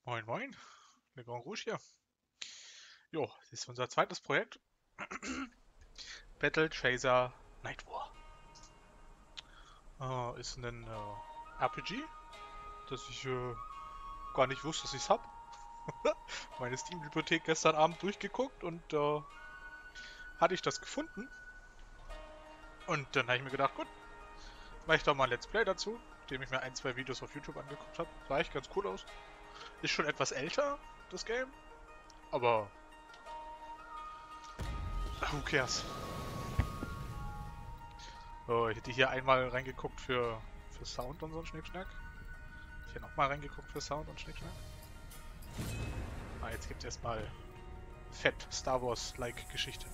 Moin Moin, Le Grand Rouge hier. Jo, das ist unser zweites Projekt. Battle Chaser Night War. Ist ein RPG, das ich gar nicht wusste, dass ich es habe. Meine Steam-Bibliothek gestern Abend durchgeguckt und hatte ich das gefunden. Und dann habe ich mir gedacht, gut, mache ich doch mal ein Let's Play dazu, indem ich mir ein, zwei Videos auf YouTube angeguckt habe. Sah echt ganz cool aus. Ist schon etwas älter, das Game, aber who cares? Ich hätte hier einmal reingeguckt für Sound und so ein Schnickschnack. Hier nochmal reingeguckt für Sound und Schnickschnack. Jetzt gibt es erstmal fett Star Wars-like Geschichte.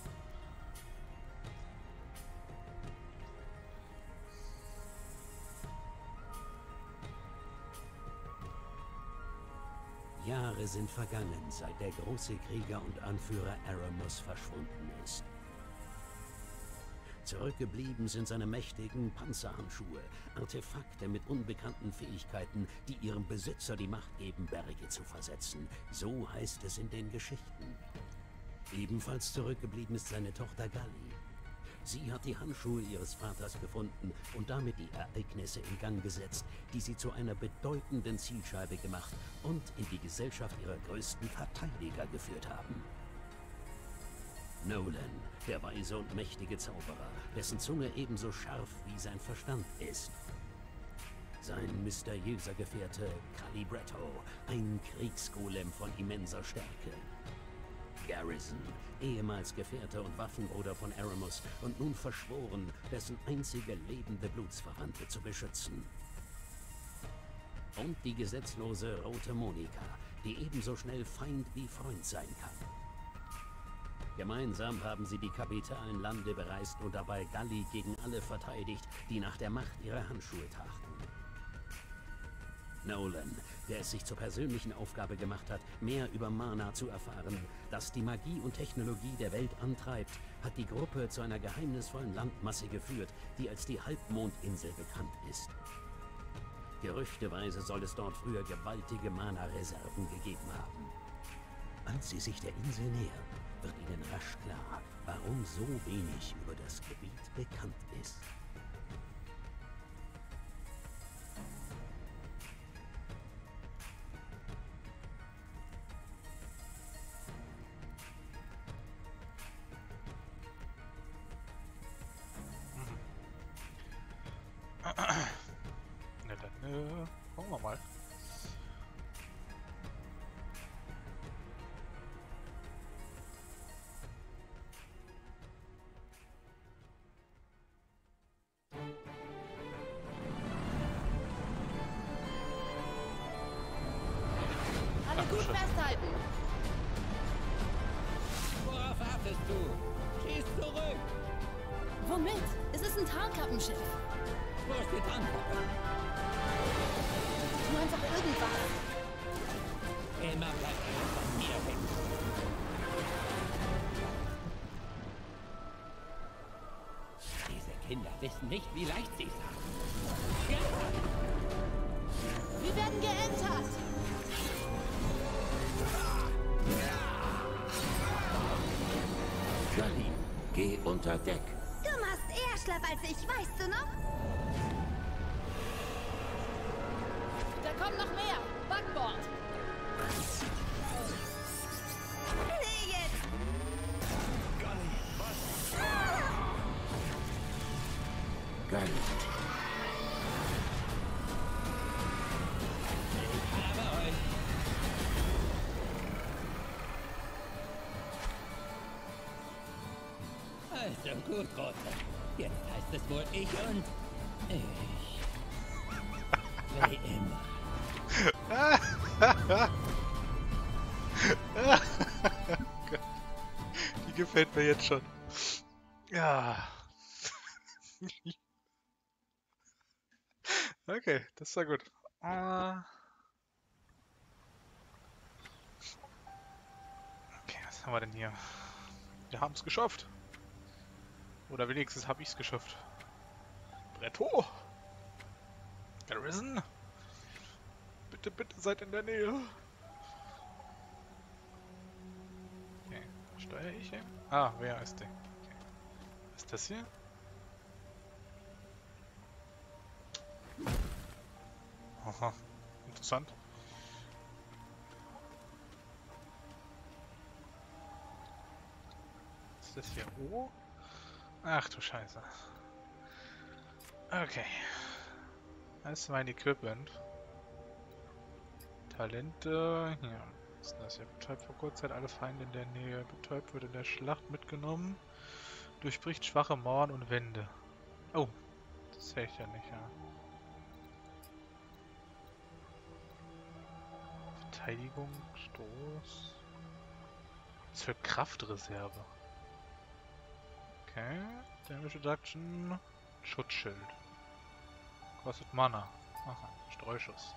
Jahre sind vergangen, seit der große Krieger und Anführer Aramus verschwunden ist. Zurückgeblieben sind seine mächtigen Panzerhandschuhe, Artefakte mit unbekannten Fähigkeiten, die ihrem Besitzer die Macht geben, Berge zu versetzen. So heißt es in den Geschichten. Ebenfalls zurückgeblieben ist seine Tochter Galli. Sie hat die Handschuhe ihres Vaters gefunden und damit die Ereignisse in Gang gesetzt, die sie zu einer bedeutenden Zielscheibe gemacht und in die Gesellschaft ihrer größten Verteidiger geführt haben. Nolan, der weise und mächtige Zauberer, dessen Zunge ebenso scharf wie sein Verstand ist. Sein mysteriöser Gefährte Calibretto, ein Kriegsgolem von immenser Stärke. Garrison, ehemals Gefährte und Waffenbruder von Aramus und nun verschworen, dessen einzige lebende Blutsverwandte zu beschützen. Und die gesetzlose Rote Monika, die ebenso schnell Feind wie Freund sein kann. Gemeinsam haben sie die kapitalen Lande bereist und dabei Galli gegen alle verteidigt, die nach der Macht ihrer Handschuhe trachten. Nolan, der es sich zur persönlichen Aufgabe gemacht hat, mehr über Mana zu erfahren, das die Magie und Technologie der Welt antreibt, hat die Gruppe zu einer geheimnisvollen Landmasse geführt, die als die Halbmondinsel bekannt ist. Gerüchteweise soll es dort früher gewaltige Mana-Reserven gegeben haben. Als sie sich der Insel nähern, wird ihnen rasch klar, warum so wenig über das Gebiet bekannt ist. Na dann, gucken wir mal. Alle gut festhalten. Worauf wartest du? Schieß zurück! Womit? Es ist ein Tarnkappenschiff. Wo ist die Tarnkappe? Tu einfach irgendwas. Immer bleibt er von mir weg. Diese Kinder wissen nicht, wie leicht sie es haben. Ja. Wir werden geentert. Galli, geh unter Deck. Du machst eher schlapp als ich, weißt du noch? Da kommen noch mehr. Backbord. Nee, jetzt! Galli, Ich habe euch. Also gut, Große. Jetzt heißt es wohl ich und ich. Wie immer. Die gefällt mir jetzt schon. Ja. Okay, das war gut. Okay, was haben wir denn hier? Wir haben es geschafft. Oder wenigstens habe ich es geschafft. Brett hoch! Garrison! Bitte, bitte seid in der Nähe. Steuere ich ihn? Ah, wer ist der? Okay. Was ist das hier? Aha, interessant. Was ist das hier? Oh? Ach du Scheiße. Okay. Das ist mein Equipment. Talente. Hier. Was ist das hier? Betäubt vor kurzer Zeit alle Feinde in der Nähe. Betäubt wird in der Schlacht mitgenommen. Durchbricht schwache Mauern und Wände. Oh. Das hätte ich ja nicht, ja. Verteidigung, Stoß. Das ist für Kraftreserve. Okay. Damage Reduction. Schutzschild. Kostet Mana. Aha, Streuschuss.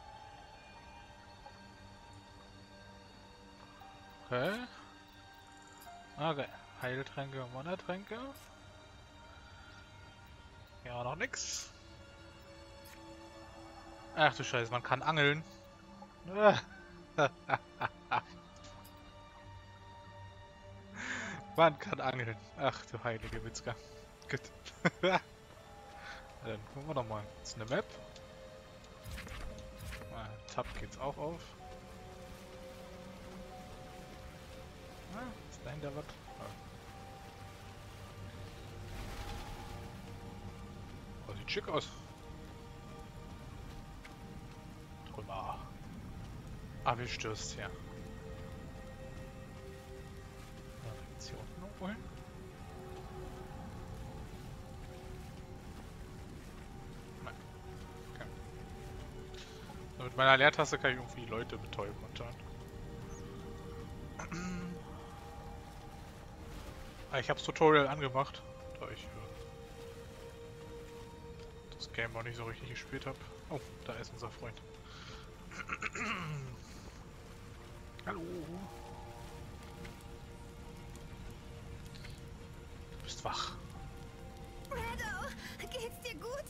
Okay. Okay. Heiltränke und Mana-Tränke. Ja, noch nix. Ach du Scheiße, man kann angeln. Man kann angeln. Ach du heilige Witzka. Gut. Dann gucken wir doch mal. Das ist eine Map. Tab geht's auch auf. Ist dahinter was? Oh, sieht schick aus. Trümmer. Ah, wie stürzt hier? Geht's hier unten noch wohin? Nein. Okay. So, mit meiner Leertaste kann ich irgendwie Leute betäuben anscheinend. Ich habe das Tutorial angemacht, da ich das Game auch nicht so richtig gespielt habe. Oh, da ist unser Freund. Hallo. Du bist wach. Meadow, geht's dir gut?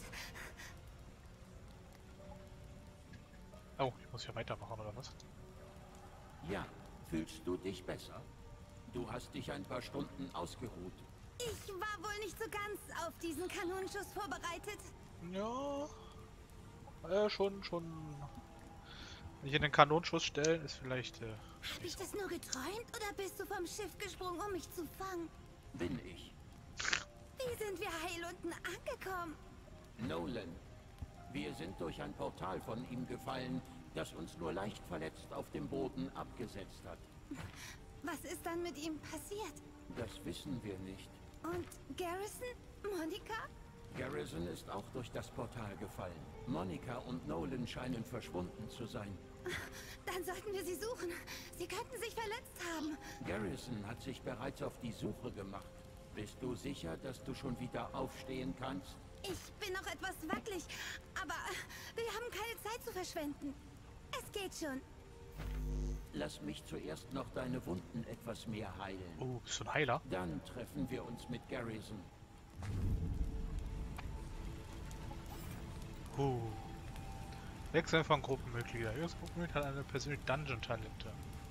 Oh, ich muss ja weitermachen, oder was? Ja, fühlst du dich besser? Du hast dich ein paar Stunden ausgeruht. Ich war wohl nicht so ganz auf diesen Kanonenschuss vorbereitet. Ja. Schon. Nicht in den Kanonenschuss stellen ist vielleicht. Hab ich das nur geträumt oder bist du vom Schiff gesprungen, um mich zu fangen? Bin ich. Wie sind wir heil unten angekommen? Nolan. Wir sind durch ein Portal von ihm gefallen, das uns nur leicht verletzt auf dem Boden abgesetzt hat. Was ist dann mit ihm passiert? Das wissen wir nicht. Und Garrison? Monika? Garrison ist auch durch das Portal gefallen. Monika und Nolan scheinen verschwunden zu sein. Dann sollten wir sie suchen. Sie könnten sich verletzt haben. Garrison hat sich bereits auf die Suche gemacht. Bist du sicher, dass du schon wieder aufstehen kannst? Ich bin noch etwas wackelig, aber wir haben keine Zeit zu verschwenden. Es geht schon. Lass mich zuerst noch deine Wunden etwas mehr heilen. Oh, bist du ein Heiler? Dann treffen wir uns mit Garrison. Wechseln von Gruppenmitglieder. Jedes Gruppenmitglied hat eine persönliche Dungeon-Talente.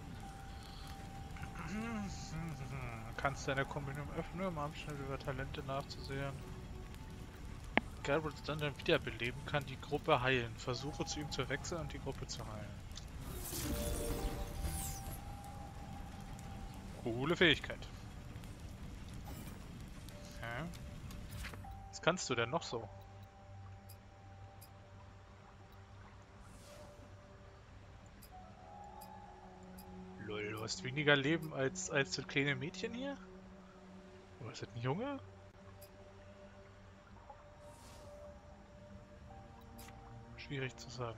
Kannst deine Kombination öffnen, um abschnitt über Talente nachzusehen. Garrett's Dungeon wiederbeleben, kann die Gruppe heilen. Versuche zu ihm zu wechseln und die Gruppe zu heilen. Coole Fähigkeit. Okay. Was kannst du denn noch so? Lol, du hast weniger Leben als das kleine Mädchen hier? Oder ist das ein Junge? Schwierig zu sagen.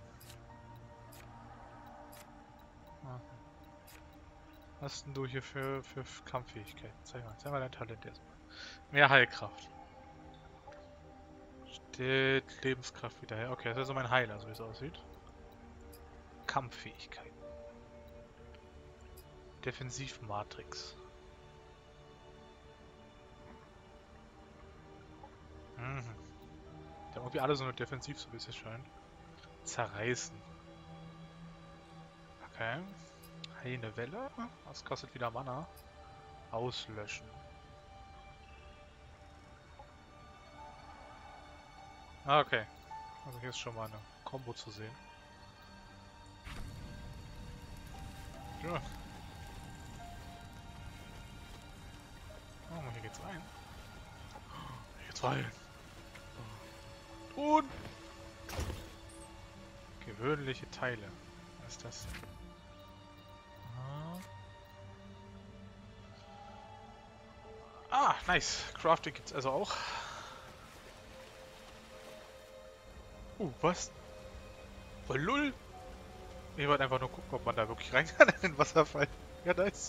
Ah. Was hast denn du hier für Kampffähigkeiten? Zeig mal dein Talent erstmal. Mehr Heilkraft. Steht Lebenskraft wieder her. Okay, das ist also mein Heiler, so wie es aussieht. Kampffähigkeiten. Defensivmatrix. Die haben irgendwie alle so eine Defensiv, so wie es scheint. Zerreißen. Okay. Heilende Welle. Das kostet wieder Mana. Auslöschen. Ah, okay. Also hier ist schon mal eine Combo zu sehen. Ja. Oh, hier geht's rein. Hier geht's rein. Und gewöhnliche Teile. Was ist das? Ah, nice. Crafting gibt's also auch. Was? Oh, lull. Ich wollte einfach nur gucken, ob man da wirklich rein kann in den Wasserfall. Ja, nice.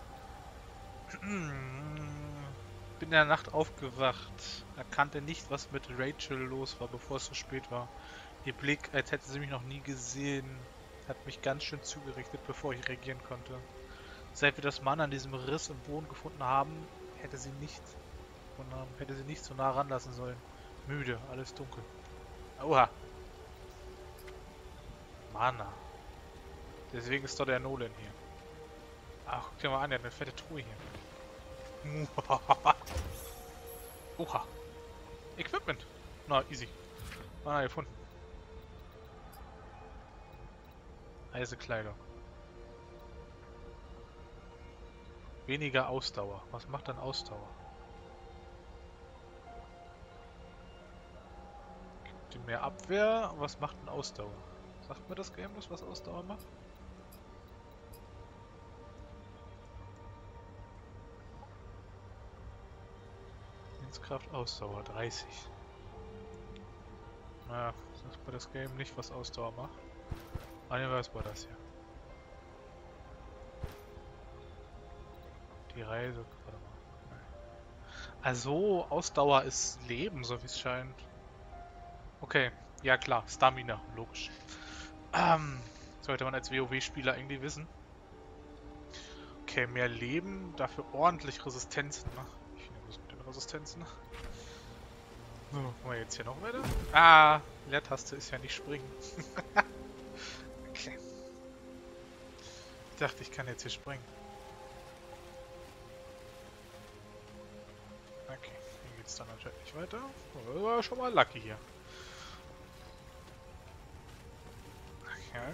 Bin in der Nacht aufgewacht. Erkannte nicht, was mit Rachel los war, bevor es zu spät war. Ihr Blick, als hätte sie mich noch nie gesehen, hat mich ganz schön zugerichtet, bevor ich reagieren konnte. Seit wir das Mann an diesem Riss im Boden gefunden haben, hätte sie nicht so nah ranlassen sollen. Müde, alles dunkel. Oha. Mana. Deswegen ist doch der Nolan hier. Ach, guck dir mal an, der hat eine fette Truhe hier. Oha. Equipment. Na, easy. Mana gefunden. Reisekleidung. Weniger Ausdauer. Was macht dann Ausdauer? Gibt ihm mehr Abwehr. Was macht denn Ausdauer? Sagt mir das Geheimnis, was Ausdauer macht? Kraft Ausdauer 30. Naja, sagt mir das Game nicht, was Ausdauer macht. Was war das hier? Die Reise. Warte mal. Also, Ausdauer ist Leben, so wie es scheint. Okay, ja klar, Stamina, logisch. Sollte man als WoW-Spieler irgendwie wissen. Okay, mehr Leben, dafür ordentlich Resistenzen. Ne? Ich nehme das mit den Resistenzen. So, machen wir jetzt hier noch weiter. Ah, Leertaste ist ja nicht springen. Okay. Ich dachte, ich kann jetzt hier springen. Okay, hier geht's dann natürlich nicht weiter. War schon mal lucky hier. Okay.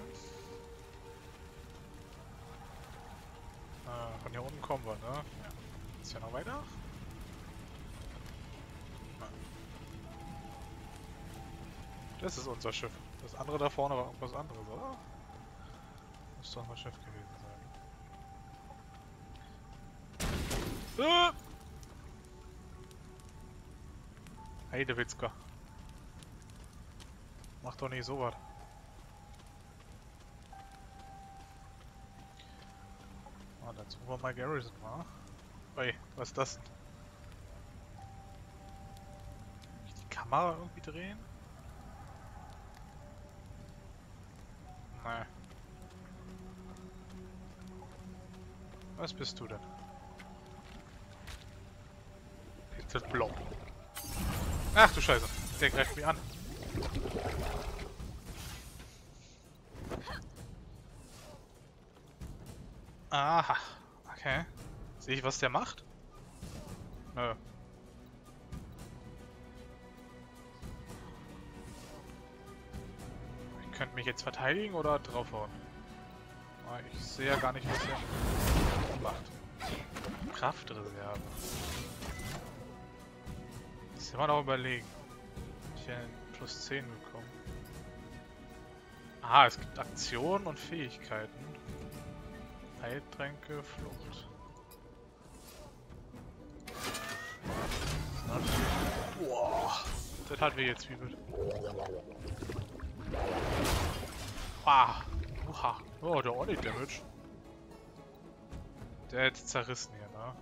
Von hier unten kommen wir, ne? Ja. Ist ja noch weiter? Das ist unser Schiff. Das andere da vorne war irgendwas anderes, oder? Muss doch mal Schiff gewesen sein. Heidewitzka. Mach doch nicht so was. Ah, dann suchen wir mal Garrison, wa? Ui, was ist das denn? Kann ich die Kamera irgendwie drehen? Nein. Was bist du denn? Pixel Blob. Ach du Scheiße, der greift mich an. Aha, okay. Sehe ich, was der macht? Nö. Ich könnte mich jetzt verteidigen oder draufhauen. Ich sehe ja gar nicht, was er macht. Kraftreserve. Das ist immer noch überlegen. Ich hätte plus 10 bekommen. Ah, es gibt Aktionen und Fähigkeiten. Heiltränke, Flucht. Boah, das hat wir jetzt Zwiebel. Ah, oha. Oh, der ordentlich Damage. Der hat zerrissen hier, ne?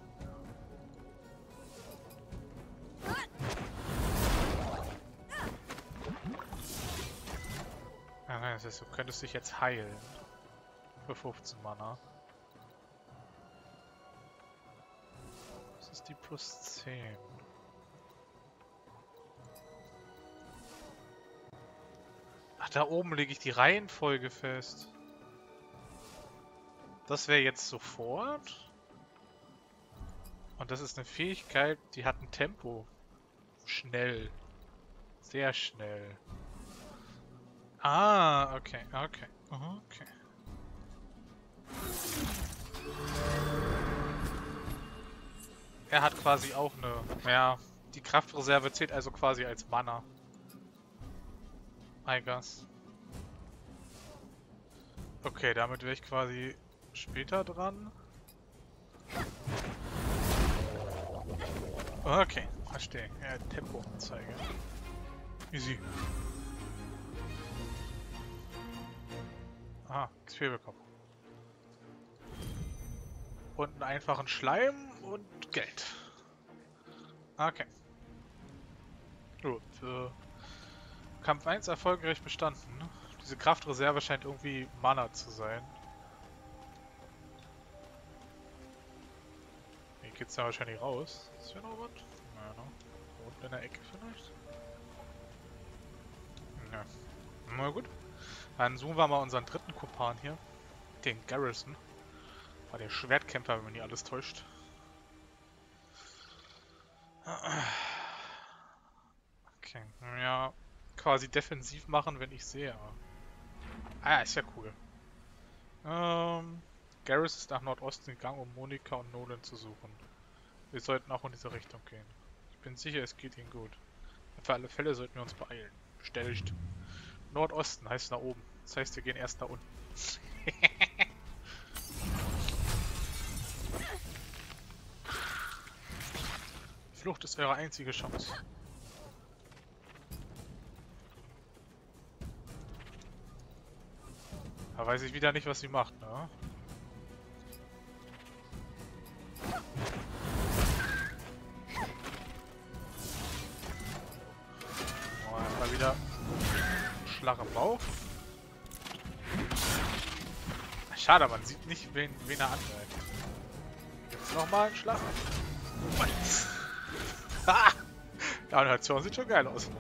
Ja, nein, das heißt, du könntest dich jetzt heilen. Für 15 Mana. Das ist die plus 10. Ach, da oben lege ich die Reihenfolge fest. Das wäre jetzt sofort. Und das ist eine Fähigkeit, die hat ein Tempo. Schnell. Sehr schnell. Ah, okay, okay. Okay. Er hat quasi auch eine... Ja, die Kraftreserve zählt also quasi als Mana. I guess. Okay, damit wäre ich quasi später dran. Okay, verstehe. Ja, Tempoanzeige. Easy. Aha, XP bekommen. Und einen einfachen Schleim und Geld. Okay. Gut. Kampf 1 erfolgreich bestanden. Diese Kraftreserve scheint irgendwie Mana zu sein. Hier geht's ja wahrscheinlich raus. Ist hier noch was? Ja, ne? Unten in der Ecke vielleicht? Ja. Na gut. Dann suchen wir mal unseren dritten Kumpan hier. Den Garrison. War der Schwertkämpfer, wenn man nicht alles täuscht. Okay. Ja. Quasi defensiv machen, wenn ich sehe. Ah, ist ja cool. Garrus ist nach Nordosten gegangen, um Monika und Nolan zu suchen. Wir sollten auch in diese Richtung gehen. Ich bin sicher, es geht ihnen gut. Für alle Fälle sollten wir uns beeilen. Bestellt. Nordosten heißt nach oben. Das heißt, wir gehen erst nach unten. Flucht ist eure einzige Chance. Da weiß ich wieder nicht, was sie macht, ne? Oh, mal wieder Schlag im Bauch. Schade, man sieht nicht, wen er angreift. Jetzt nochmal einen Schlag. Ha! Die Animation sieht schon geil aus.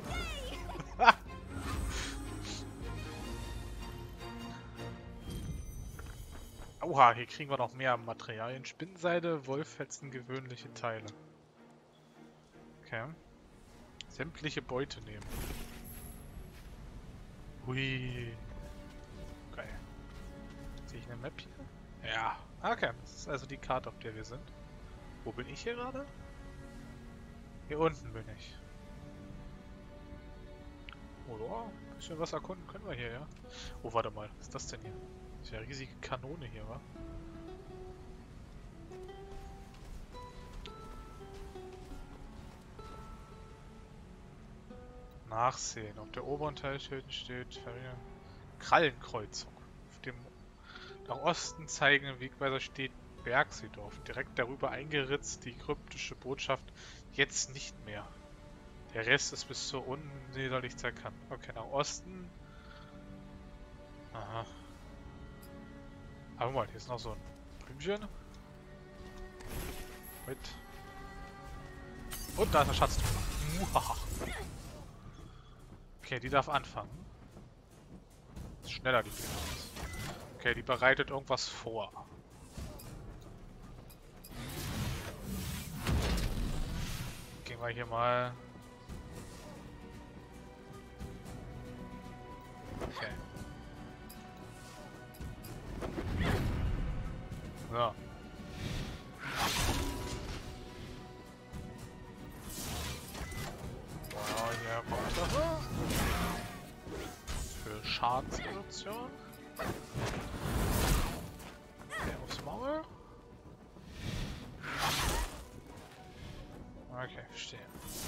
Oha, hier kriegen wir noch mehr Materialien. Spinnseide, Wollfetzen, gewöhnliche Teile. Okay. Sämtliche Beute nehmen. Hui. Geil. Sehe ich eine Map hier? Ja. Okay, das ist also die Karte, auf der wir sind. Wo bin ich hier gerade? Hier unten bin ich. Oh ja, ein bisschen was erkunden können wir hier, ja. Oh, warte mal, was ist das denn hier? Das ist ja eine riesige Kanone hier, wa? Nachsehen. Auf der oberen Teilschild steht Krallenkreuzung. Auf dem nach Osten zeigenden Wegweiser steht Bergseedorf. Direkt darüber eingeritzt die kryptische Botschaft: jetzt nicht mehr. Der Rest ist bis zur Unsee soll nichts erkannt. Okay, nach Osten. Aha. Aber guck mal, hier ist noch so ein Blümchen. Mit. Und da ist eine Schatztruhe. Okay, die darf anfangen. Ist schneller die Gegner. Okay, die bereitet irgendwas vor. Gehen wir hier mal. Okay. So. Wow, hier kommt das. Für Schadensreduktion. Okay, aufs Maul. Okay, verstehe.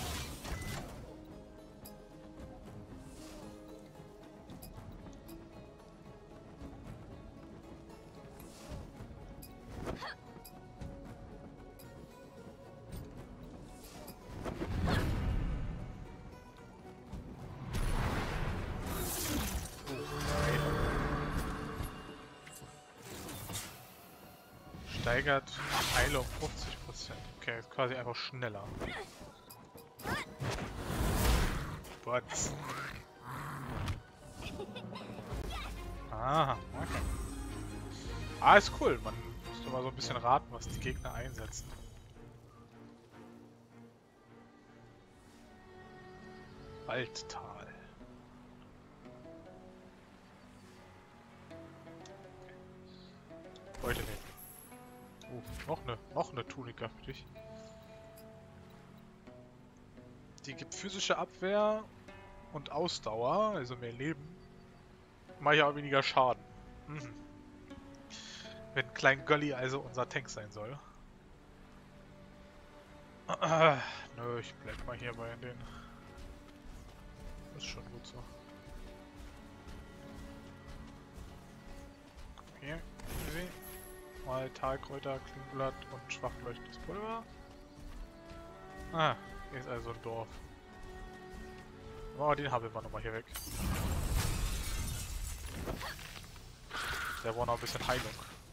Steigert Heilung 50%. Okay, ist quasi einfach schneller. What? Aha, okay. Ah, ist cool. Man müsste mal so ein bisschen raten, was die Gegner einsetzen. Waldtal. Heute nicht. Oh, noch eine Tunika für dich. Die gibt physische Abwehr und Ausdauer, also mehr Leben. Mache ich aber weniger Schaden. Mhm. Wenn Klein Gully also unser Tank sein soll. Nö, ich bleib mal hier bei den. Ist schon gut so. Hier, easy. Mal Talkräuter, Klingblatt und schwach leuchtendes Pulver. Ah, hier ist also ein Dorf. Oh, den haben wir nochmal hier weg. Der braucht noch ein bisschen Heilung.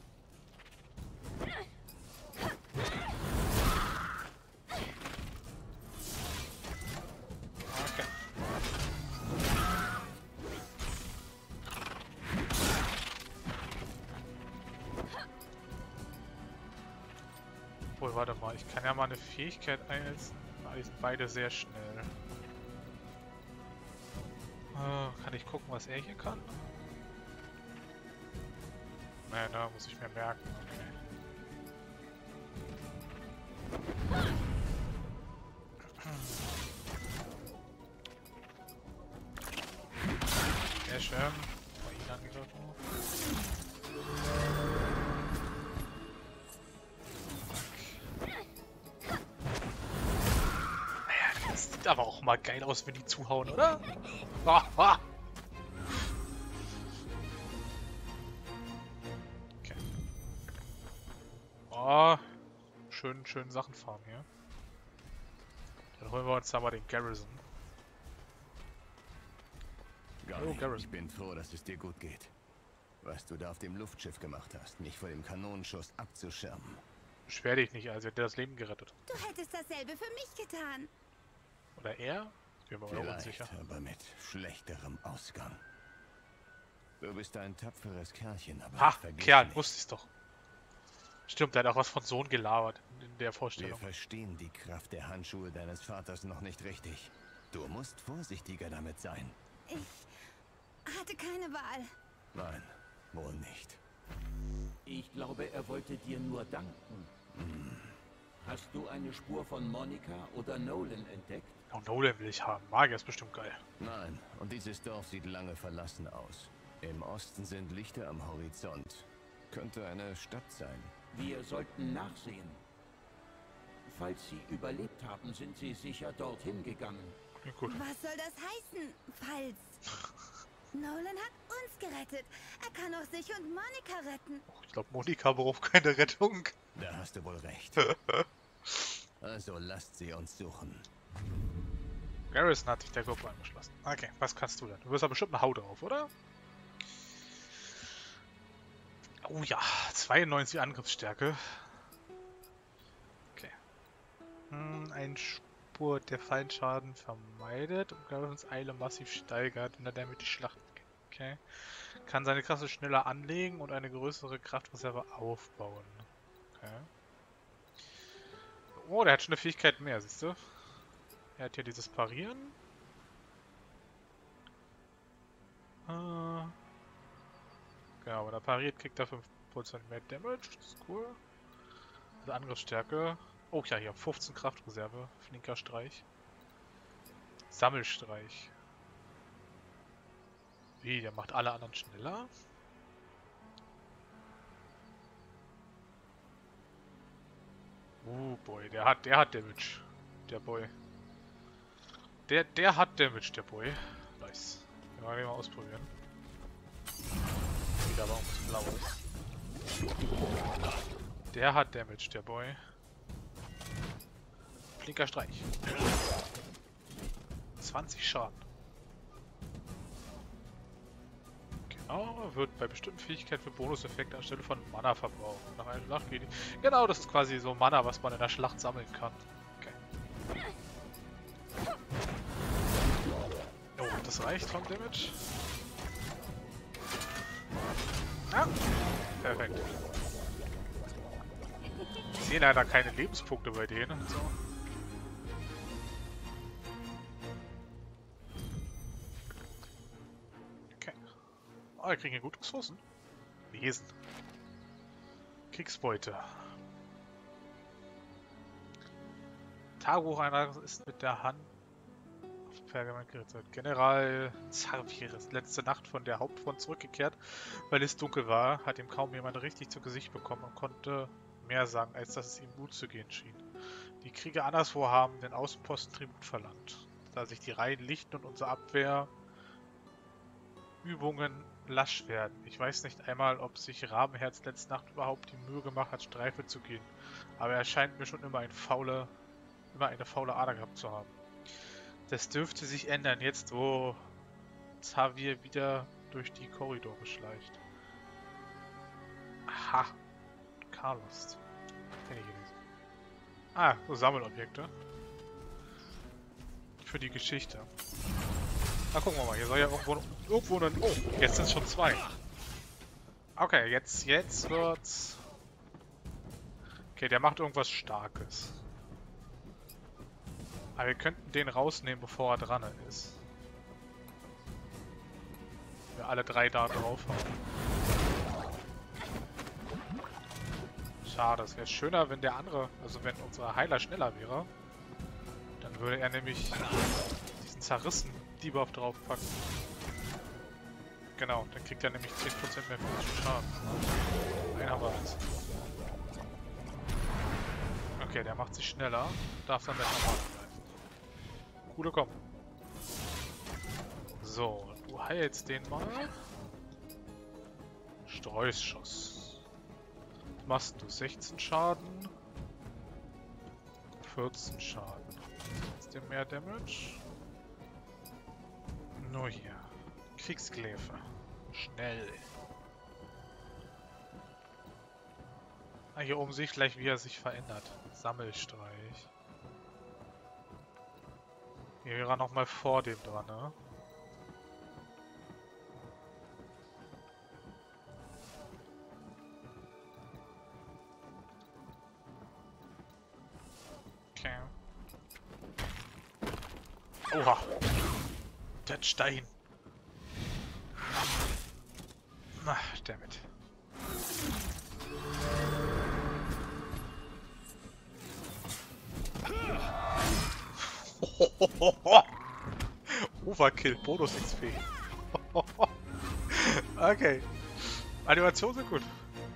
Okay. Obwohl, warte mal, ich kann ja mal eine Fähigkeit einsetzen. Die sind beide sehr schnell. Kann ich gucken, was er hier kann? Nein, da muss ich mir merken. Okay. Sehr schön. Bei ihn angegriffen. Naja, das sieht aber auch mal geil aus, wenn die zuhauen, oder? Ah. Okay. Oh, schön Sachen farmen hier. Dann holen wir uns da mal den Garrison. Ich bin froh, dass es dir gut geht. Was du da auf dem Luftschiff gemacht hast, mich vor dem Kanonenschuss abzuschirmen. Beschwer dich nicht, also hätte das Leben gerettet. Du hättest dasselbe für mich getan. Oder er? Ich bin mir aber Vielleicht, unsicher. aber mit schlechterem Ausgang. Du bist ein tapferes Kerlchen, aber Ha, vergiss Kerl, nicht, wusste ich's doch. Stimmt, der hat auch was von Sohn gelabert in der wir Vorstellung. verstehen die Kraft der Handschuhe deines Vaters noch nicht richtig. Du musst vorsichtiger damit sein. Ich hatte keine Wahl. Nein, wohl nicht. Ich glaube, er wollte dir nur danken. Hast du eine Spur von Monica oder Nolan entdeckt? Oh, Nolan will ich haben. Magier ist bestimmt geil. Nein, und dieses Dorf sieht lange verlassen aus. Im Osten sind Lichter am Horizont. Könnte eine Stadt sein. Wir sollten nachsehen. Falls sie überlebt haben, sind sie sicher dorthin gegangen. Klingt gut. Was soll das heißen, falls? Nolan hat uns gerettet. Er kann auch sich und Monica retten. Oh, ich glaube, Monika braucht keine Rettung. Da hast du wohl recht. Also lasst sie uns suchen. Garrison hat sich der Gruppe angeschlossen. Okay, was kannst du denn? Du wirst aber bestimmt eine Haut drauf, oder? Oh ja, 92 Angriffsstärke. Okay. Ein Spur der Fallschaden vermeidet und Garrisons Eile massiv steigert, wenn er damit die Schlacht geht. Okay. Kann seine Kraft schneller anlegen und eine größere Kraftreserve aufbauen. Okay. Oh, der hat schon eine Fähigkeit mehr, siehst du? Er hat hier dieses Parieren. Genau, wenn er pariert, kriegt er 5% mehr Damage. Das ist cool. Also Angriffsstärke. Oh ja, hier 15 Kraftreserve. Flinker Streich. Sammelstreich. Wie, der macht alle anderen schneller? Boy, der hat Damage. Der Boy. Der hat Damage, der Boy. Nice. Den wollen wir mal ausprobieren. Sieht aber auch ein bisschen blau aus. Der hat Damage, der Boy. Flinker Streich. 20 Schaden. Genau, wird bei bestimmten Fähigkeiten für Bonuseffekte anstelle von Mana verbrauchen. Nach einer Schlacht geht die. Genau, das ist quasi so Mana, was man in der Schlacht sammeln kann. Okay. Oh, das reicht vom Damage. Ja, perfekt. Ich sehe leider keine Lebenspunkte bei denen. So. wir kriegen hier gute Ressourcen. Lesen. Kriegsbeute. Tagebucheintrag ist mit der Hand auf Pergament gerichtet. General Xavier ist letzte Nacht von der Hauptfront zurückgekehrt, weil es dunkel war, hat ihm kaum jemand richtig zu Gesicht bekommen und konnte mehr sagen, als dass es ihm gut zu gehen schien. Die Krieger anderswo haben den Außenposten Tribut verlangt, da sich die Reihen lichten und unsere Abwehrübungen lasch werden. Ich weiß nicht einmal, ob sich Rabenherz letzte Nacht überhaupt die Mühe gemacht hat, Streife zu gehen, aber er scheint mir schon immer eine faule Ader gehabt zu haben. Das dürfte sich ändern, jetzt wo Xavier wieder durch die Korridore schleicht. Aha. Carlos. Kenn ich gelesen. Ah, so Sammelobjekte. Für die Geschichte. Na, gucken wir mal. Hier soll ja irgendwo ein... Oh, jetzt sind es schon 2. Okay, jetzt wird's... Okay, der macht irgendwas Starkes. Aber wir könnten den rausnehmen, bevor er dran ist. Wir alle 3 da drauf haben. Schade, es wäre schöner, wenn der andere, also wenn unser Heiler schneller wäre. Dann würde er nämlich diesen zerrissen Debuff draufpacken. Genau, dann kriegt er nämlich 10% mehr physischen Schaden. Einen haben wir jetzt. Okay, der macht sich schneller. Darf dann besser machen. Gute komm. So, du heilst den mal. Streusschuss. Machst du 16 Schaden. 14 Schaden. Ist der mehr Damage? Nur hier. Kriegskläfe. Schnell. Ah, hier oben sehe ich gleich, wie er sich verändert. Sammelstreich. Hier wäre er nochmal vor dem dran, ne? Okay. Oha! Der Stein! Ach, dammit. Overkill, Bonus XP. Okay. Animationen sind gut.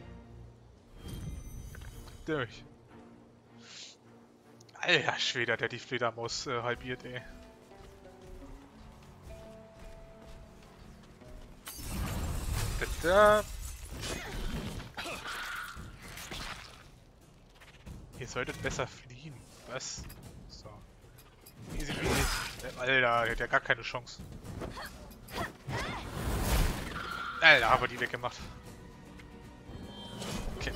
Durch. Alter Schwede, der die Fledermaus halbiert, ey. Da. Ihr solltet besser fliehen. Was? So. Easy peasy. Alter, der hat ja gar keine Chance. Alter, haben wir die weggemacht. Okay.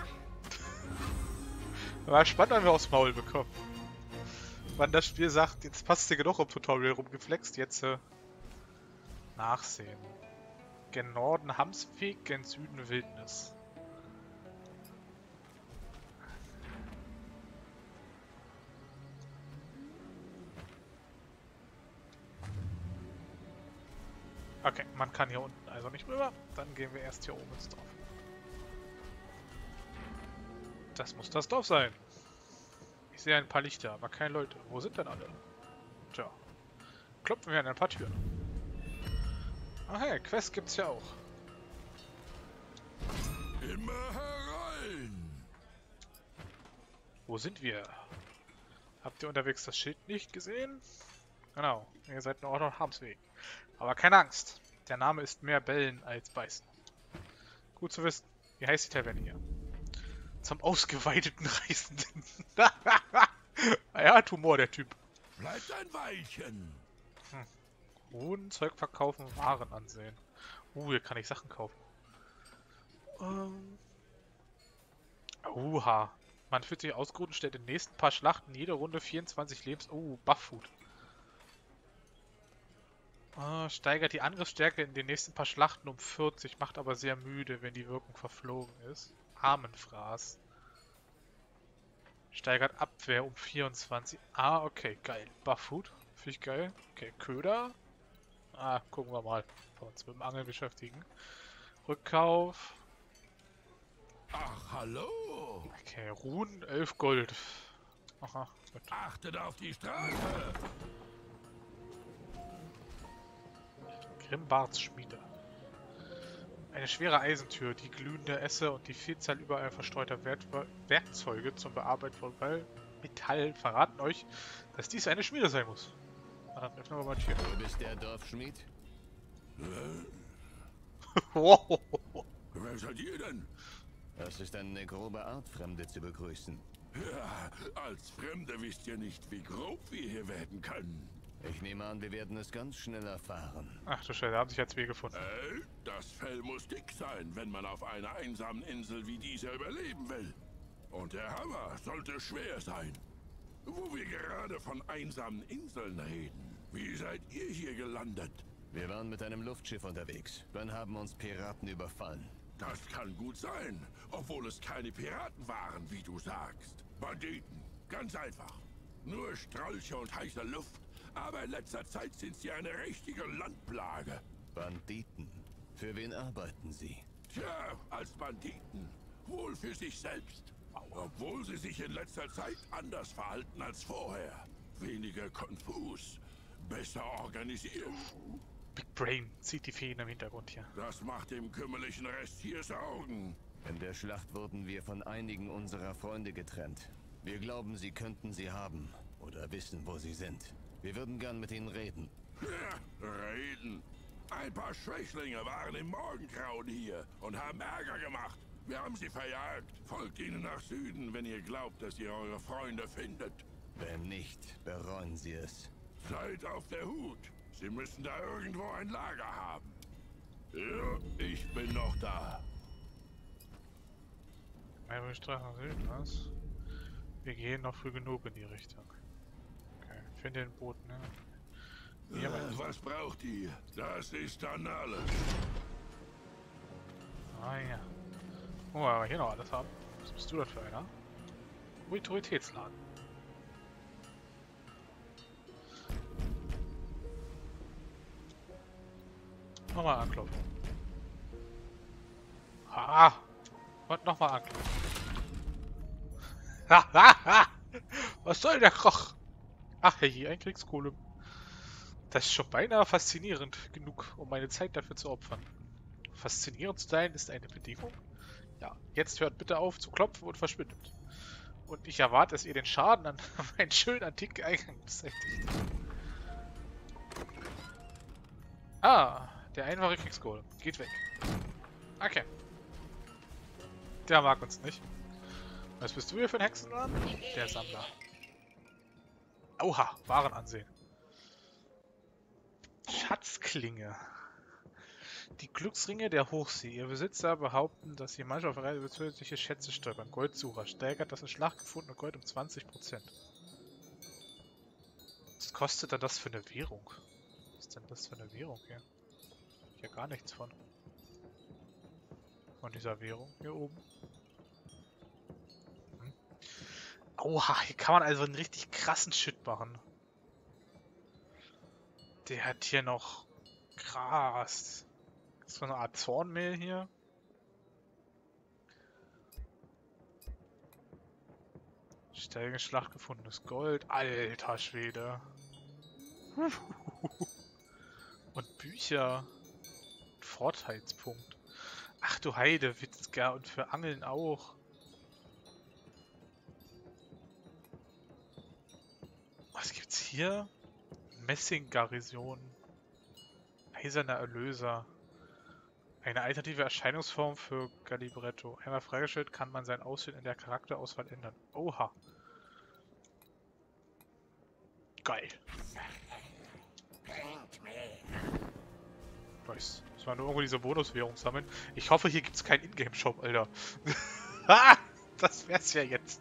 War spannend, wenn wir aufs Maul bekommen. Wann das Spiel sagt, jetzt passt dir genug im Tutorial rumgeflext, jetzt nachsehen. Gen Norden Hamsweg, gen Süden Wildnis. Okay, man kann hier unten also nicht rüber. Dann gehen wir erst hier oben ins Dorf. Das muss das Dorf sein. Ich sehe ein paar Lichter, aber keine Leute. Wo sind denn alle? Tja. Klopfen wir an ein paar Türen. Ach hey, Quest gibt's ja auch. Immer herein! Wo sind wir? Habt ihr unterwegs das Schild nicht gesehen? Genau, ihr seid nur auch noch Harmsweg. Aber keine Angst, der Name ist mehr Bellen als Beißen. Gut zu wissen. Wie heißt die Taverne hier? Zum ausgeweideten Reisenden. Ja, hat Humor, der Typ. Bleibt ein Weilchen! Ruhen, Zeug verkaufen, Waren ansehen. Hier kann ich Sachen kaufen. Oha. Man fühlt sich ausgeruht und stellt in den nächsten paar Schlachten jede Runde 24 Lebens... Buff-Food. Steigert die Angriffsstärke in den nächsten paar Schlachten um 40, macht aber sehr müde, wenn die Wirkung verflogen ist. Armenfraß. Steigert Abwehr um 24. Okay, geil. Buff-Food. Finde ich geil. Okay, Köder. Gucken wir mal. Wir uns mit dem Angeln beschäftigen. Rückkauf. Ach, hallo. Okay, Ruhen, 11 Gold. Aha, gut. Achtet auf die Straße. Grimbartsschmiede. Eine schwere Eisentür, die glühende Esse und die Vielzahl überall verstreuter Werkzeuge zum Bearbeiten von Metall verraten euch, dass dies eine Schmiede sein muss. Dann öffnen wir mal die Tür. Du bist der Dorfschmied? Wow. Wer seid ihr denn? Das ist eine grobe Art, Fremde zu begrüßen. Ja, als Fremde wisst ihr nicht, wie grob wir hier werden können. Ich nehme an, wir werden es ganz schnell erfahren. Ach du Scheiße, da haben sich jetzt Wege gefunden. Das Fell muss dick sein, wenn man auf einer einsamen Insel wie dieser überleben will. Und der Hammer sollte schwer sein. Wo wir gerade von einsamen Inseln reden, wie seid ihr hier gelandet? Wir waren mit einem Luftschiff unterwegs. Dann haben uns Piraten überfallen. Das kann gut sein, obwohl es keine Piraten waren, wie du sagst. Banditen, ganz einfach. Nur Strolche und heiße Luft, aber in letzter Zeit sind sie eine richtige Landplage. Banditen? Für wen arbeiten sie? Tja, als Banditen. Wohl für sich selbst. Obwohl sie sich in letzter Zeit anders verhalten als vorher. Weniger konfus, besser organisiert. Big Brain zieht die Fäden im Hintergrund hier. Das macht dem kümmerlichen Rest hier Sorgen. In der Schlacht wurden wir von einigen unserer Freunde getrennt. Wir glauben, sie könnten sie haben oder wissen, wo sie sind. Wir würden gern mit ihnen reden. Ja, reden. Ein paar Schwächlinge waren im Morgengrauen hier und haben Ärger gemacht. Wir haben sie verjagt. Folgt ihnen nach Süden, wenn ihr glaubt, dass ihr eure Freunde findet. Wenn nicht, bereuen sie es. Seid auf der Hut. Sie müssen da irgendwo ein Lager haben. Ja, ich bin noch da. Straße nach Süden, was? Wir gehen noch früh genug in die Richtung. Okay, finde den Boot, ne? Hier Was braucht ihr? Das ist dann alles. ja. Oh, aber hier noch alles haben. Was bist du da für einer? Autoritätsladen. Nochmal anklopfen. Und nochmal anklopfen. Was soll der Koch? Ach hey, ein Kriegskohle. Das ist schon beinahe faszinierend genug, um meine Zeit dafür zu opfern. Faszinierend zu sein ist eine Bedingung? Ja, jetzt hört bitte auf zu klopfen und verschwindet. Und ich erwarte, dass ihr den Schaden an meinen schönen antiken Eingang beseitigt. Der einfache Kriegsgolem. Geht weg. Okay. Der mag uns nicht. Was bist du hier für ein Hexenladen? Der Sammler. Oha, Warenansehen. Schatzklinge. Die Glücksringe der Hochsee. Ihr Besitzer behaupten, dass sie manchmal auf Reise über zusätzliche Schätze stolpern. Goldsucher steigert das in Schlacht gefundene Gold um 20%. Was kostet da das für eine Währung? Was ist denn das für eine Währung hier? Hier gar nichts von. Von dieser Währung hier oben. Oha, hier kann man also einen richtig krassen Shit machen. Der hat hier noch Gras. So eine Art Zornmehl hier. Steigende Schlacht gefundenes Gold. Alter Schwede. Und Bücher. Vorteilspunkt. Ach du Heidewitzka. Und für Angeln auch. Was gibt's hier? Messing-Garrison. Eiserner Erlöser. Eine alternative Erscheinungsform für Galibretto. Einmal freigestellt kann man sein Aussehen in der Charakterauswahl ändern. Oha. Geil. Nice. Muss man nur irgendwo diese Bonuswährung sammeln. Ich hoffe, hier gibt's keinen Ingame-Shop, Alter. Das wär's ja jetzt.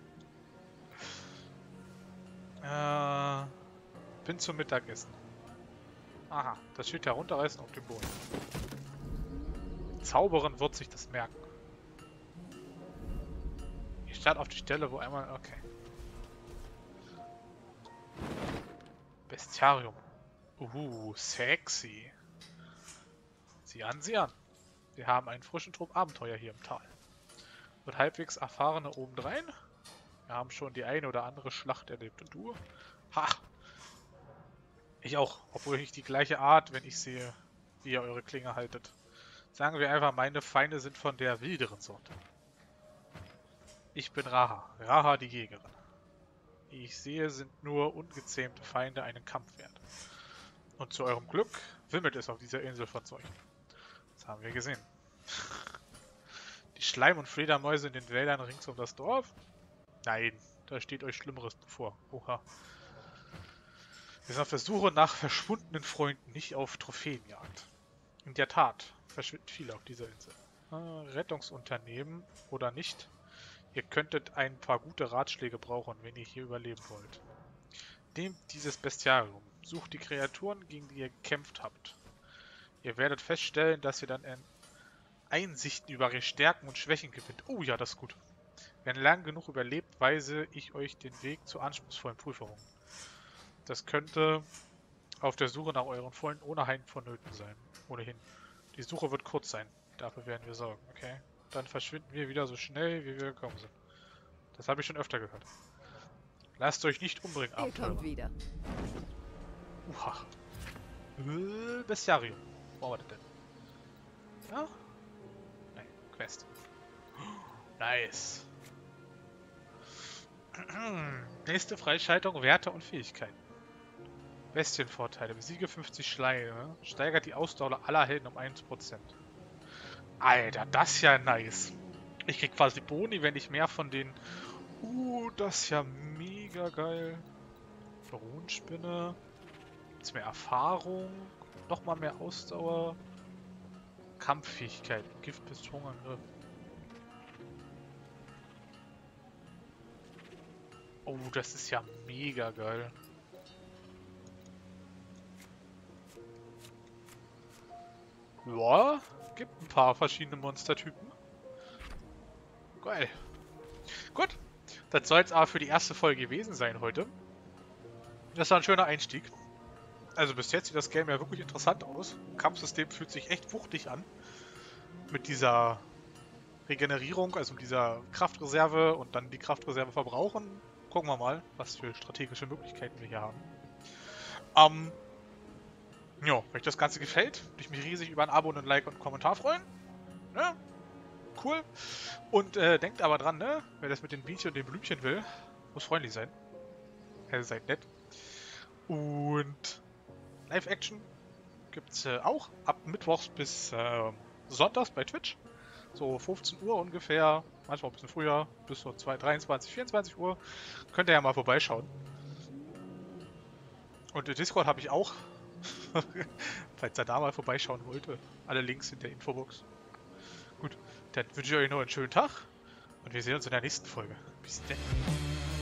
Bin zum Mittagessen. Aha, das Schild herunterreißen auf dem Boden. Zauberin wird sich das merken. Ich starte auf die Stelle, wo einmal... Okay. Bestiarium. Sexy. Sieh an, sieh an. Wir haben einen frischen Trupp Abenteuer hier im Tal. Und halbwegs erfahrene obendrein. Wir haben schon die eine oder andere Schlacht erlebt. Und du? Ha! Ich auch. Obwohl ich die gleiche Art, wenn ich sehe, wie ihr eure Klinge haltet. Sagen wir einfach, meine Feinde sind von der wilderen Sorte. Ich bin Raha. Raha die Jägerin. Wie ich sehe, sind nur ungezähmte Feinde einen Kampf wert. Und zu eurem Glück wimmelt es auf dieser Insel von solchen. Das haben wir gesehen. Die Schleim- und Fledermäuse in den Wäldern rings um das Dorf? Nein, da steht euch Schlimmeres bevor. Oha. Wir sind auf der Suche nach verschwundenen Freunden, nicht auf Trophäenjagd. In der Tat verschwinden viele auf dieser Insel. Rettungsunternehmen oder nicht? Ihr könntet ein paar gute Ratschläge brauchen, wenn ihr hier überleben wollt. Nehmt dieses Bestiarium. Sucht die Kreaturen, gegen die ihr gekämpft habt. Ihr werdet feststellen, dass ihr dann Einsichten über ihre Stärken und Schwächen gewinnt. Oh ja, das ist gut. Wenn ihr lang genug überlebt, weise ich euch den Weg zu anspruchsvollen Prüfungen. Das könnte auf der Suche nach euren Freunden ohnehin vonnöten sein. Ohnehin. Die Suche wird kurz sein. Dafür werden wir sorgen, okay? Dann verschwinden wir wieder so schnell, wie wir gekommen sind. Das habe ich schon öfter gehört. Lasst euch nicht umbringen, Ihr kommt Abenteurer. wieder. Uha. Bestiarium. Wo war das denn? Ja? Nein, Quest. Nice. Nächste Freischaltung, Werte und Fähigkeiten. Bestienvorteile. Besiege 50 Schleime. Steigert die Ausdauer aller Helden um 1%. Alter, das ist ja nice. Ich krieg quasi Boni, wenn ich mehr von den... das ist ja mega geil. Runenspinne. Gibt's mehr Erfahrung. Nochmal mehr Ausdauer. Kampffähigkeit. Gift bis Stromangriff. Oh, das ist ja mega geil. Ja, gibt ein paar verschiedene Monstertypen. Geil. Gut, das soll es aber für die erste Folge gewesen sein heute. Das war ein schöner Einstieg. Also bis jetzt sieht das Game ja wirklich interessant aus. Kampfsystem fühlt sich echt wuchtig an. Mit dieser Regenerierung, also mit dieser Kraftreserve und dann die Kraftreserve verbrauchen. Gucken wir mal, was für strategische Möglichkeiten wir hier haben. Ja, wenn euch das Ganze gefällt, würde ich mich riesig über ein Abo und ein Like und einen Kommentar freuen. Ne? Cool. Und denkt aber dran, ne? Wer das mit den Bienchen und den Blümchen will, muss freundlich sein. Seid nett. Und Live-Action gibt's auch ab Mittwochs bis Sonntags bei Twitch. So 15 Uhr ungefähr, manchmal ein bisschen früher, bis so 23, 24 Uhr. Könnt ihr ja mal vorbeischauen. Und den Discord habe ich auch. Falls ihr da mal vorbeischauen wollte. Alle Links in der Infobox. Gut, dann wünsche ich euch noch einen schönen Tag. Und wir sehen uns in der nächsten Folge. Bis dann.